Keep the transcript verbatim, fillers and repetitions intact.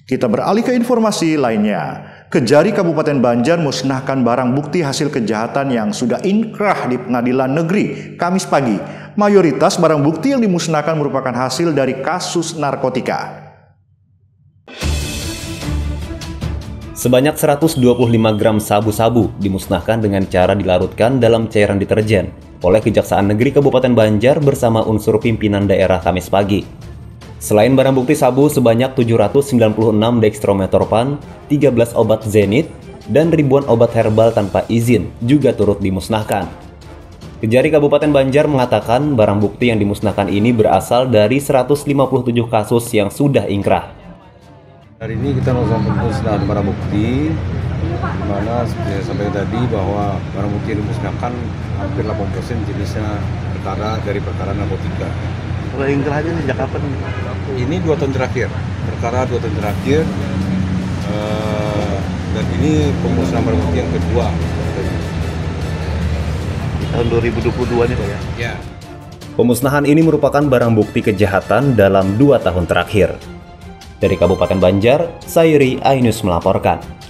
Kita beralih ke informasi lainnya. Kejari Kabupaten Banjar musnahkan barang bukti hasil kejahatan yang sudah inkrah di Pengadilan Negeri Kamis pagi. Mayoritas barang bukti yang dimusnahkan merupakan hasil dari kasus narkotika. Sebanyak seratus dua puluh lima gram sabu-sabu dimusnahkan dengan cara dilarutkan dalam cairan deterjen oleh Kejaksaan Negeri Kabupaten Banjar bersama unsur pimpinan daerah Kamis pagi. Selain barang bukti sabu sebanyak tujuh ratus sembilan puluh enam dextrometorphan, tiga belas obat zenit, dan ribuan obat herbal tanpa izin juga turut dimusnahkan. Kejari Kabupaten Banjar mengatakan barang bukti yang dimusnahkan ini berasal dari seratus lima puluh tujuh kasus yang sudah inkrah. Hari ini kita melakukan pemusnahan barang bukti, di mana seperti saya sampaikan tadi bahwa barang bukti yang dimusnahkan hampir delapan persen jenisnya perkara dari perkara narkotika. Kalau inkrahnya sejak kapan? Ini dua tahun terakhir, perkara dua tahun terakhir, uh, dan ini pemusnahan barang bukti yang kedua. Di tahun dua ribu dua puluh dua nih Pak ya? Ya. Pemusnahan ini merupakan barang bukti kejahatan dalam dua tahun terakhir. Dari Kabupaten Banjar, Sayuri Ainus melaporkan.